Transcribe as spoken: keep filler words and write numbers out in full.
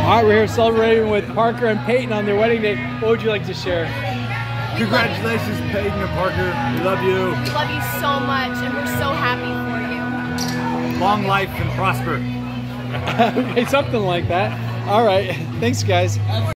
All right, we're here celebrating with Parker and Peyton on their wedding day. What would you like to share? Congratulations, Peyton and Parker. We love you. We love you so much, and we're so happy for you. Long life and prosper. Okay, something like that. All right, thanks guys.